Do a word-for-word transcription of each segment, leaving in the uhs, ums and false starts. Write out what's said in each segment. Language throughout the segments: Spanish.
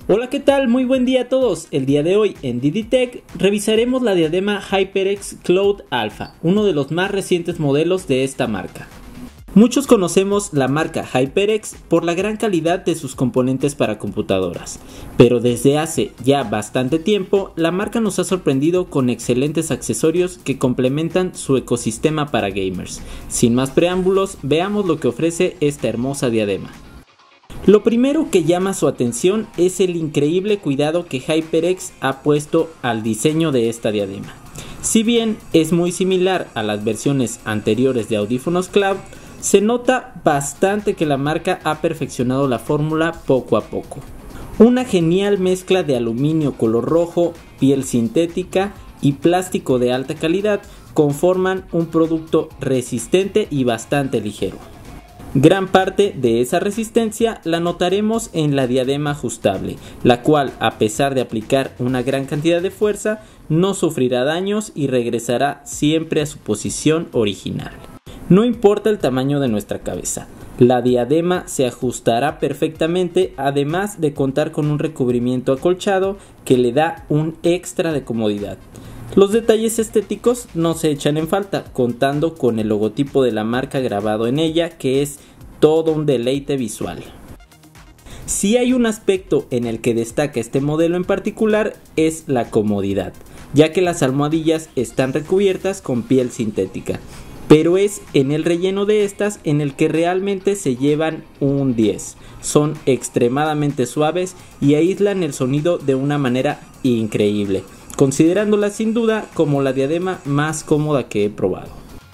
Hola, ¿qué tal? Muy buen día a todos. El día de hoy en DidiTech revisaremos la diadema HyperX Cloud Alpha, uno de los más recientes modelos de esta marca. Muchos conocemos la marca HyperX por la gran calidad de sus componentes para computadoras, pero desde hace ya bastante tiempo la marca nos ha sorprendido con excelentes accesorios que complementan su ecosistema para gamers. Sin más preámbulos, veamos lo que ofrece esta hermosa diadema. Lo primero que llama su atención es el increíble cuidado que HyperX ha puesto al diseño de esta diadema. Si bien es muy similar a las versiones anteriores de audífonos Cloud, se nota bastante que la marca ha perfeccionado la fórmula poco a poco. Una genial mezcla de aluminio color rojo, piel sintética y plástico de alta calidad conforman un producto resistente y bastante ligero. Gran parte de esa resistencia la notaremos en la diadema ajustable, la cual, a pesar de aplicar una gran cantidad de fuerza, no sufrirá daños y regresará siempre a su posición original. No importa el tamaño de nuestra cabeza, la diadema se ajustará perfectamente, además de contar con un recubrimiento acolchado que le da un extra de comodidad. Los detalles estéticos no se echan en falta, contando con el logotipo de la marca grabado en ella, que es todo un deleite visual. Si hay un aspecto en el que destaca este modelo en particular es la comodidad, ya que las almohadillas están recubiertas con piel sintética, pero es en el relleno de estas en el que realmente se llevan un diez. Son extremadamente suaves y aíslan el sonido de una manera increíble, considerándola sin duda como la diadema más cómoda que he probado.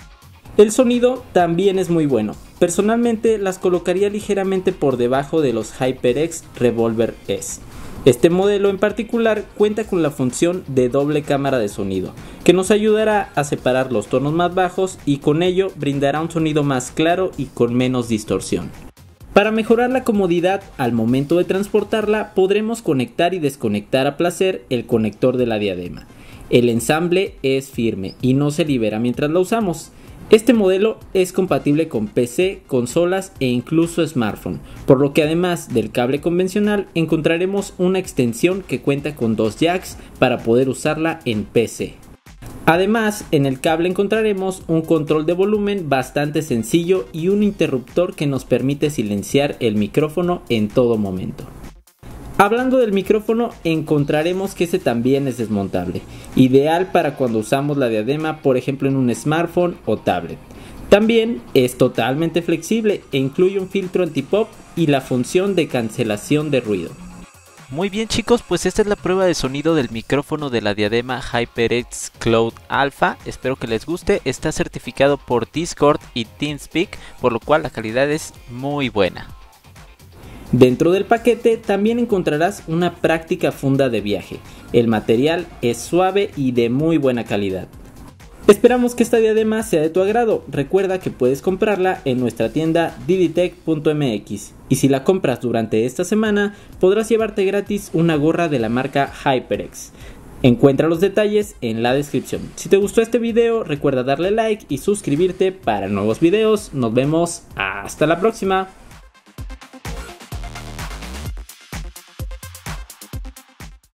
El sonido también es muy bueno. Personalmente las colocaría ligeramente por debajo de los HyperX Revolver S. Este modelo en particular cuenta con la función de doble cámara de sonido, que nos ayudará a separar los tonos más bajos y con ello brindará un sonido más claro y con menos distorsión. Para mejorar la comodidad al momento de transportarla, podremos conectar y desconectar a placer el conector de la diadema. El ensamble es firme y no se libera mientras la usamos. Este modelo es compatible con P C, consolas e incluso smartphone, por lo que además del cable convencional encontraremos una extensión que cuenta con dos jacks para poder usarla en P C. Además, en el cable encontraremos un control de volumen bastante sencillo y un interruptor que nos permite silenciar el micrófono en todo momento. Hablando del micrófono, encontraremos que este también es desmontable, ideal para cuando usamos la diadema, por ejemplo en un smartphone o tablet. También es totalmente flexible e incluye un filtro anti-pop y la función de cancelación de ruido. Muy bien chicos, pues esta es la prueba de sonido del micrófono de la diadema HyperX Cloud Alpha. Espero que les guste, está certificado por Discord y TeamSpeak, por lo cual la calidad es muy buena. Dentro del paquete también encontrarás una práctica funda de viaje. El material es suave y de muy buena calidad. Esperamos que esta diadema sea de tu agrado. Recuerda que puedes comprarla en nuestra tienda diditech punto m x y si la compras durante esta semana podrás llevarte gratis una gorra de la marca HyperX. Encuentra los detalles en la descripción. Si te gustó este video recuerda darle like y suscribirte para nuevos videos. Nos vemos hasta la próxima.